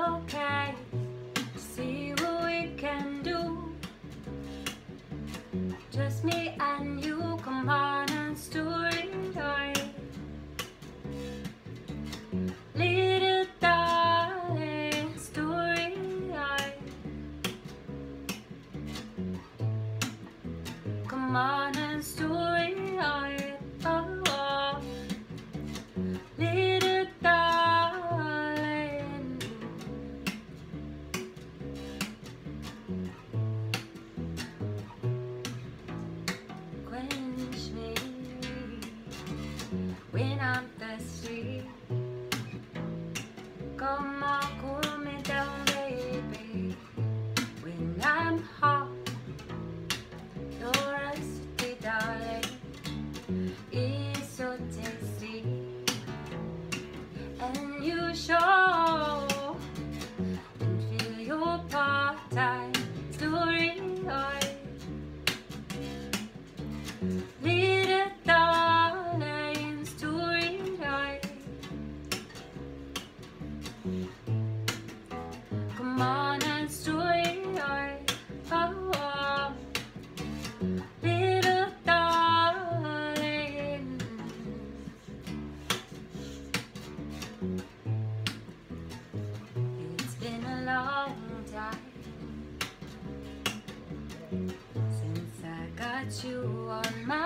okay to see what we can do. Just me and you, come on and story time. Little darling, story time. Come on and story time. Oh, oh. Little darling. Quench me when I'm thirsty. Come on, cool me down, baby. When I'm hot, your recipe, darling, is so tasty, and you show and feel your part-time story. Little darling, story time. Come on and story time. Oh, oh. Little darling. It's been a long time since I got you on my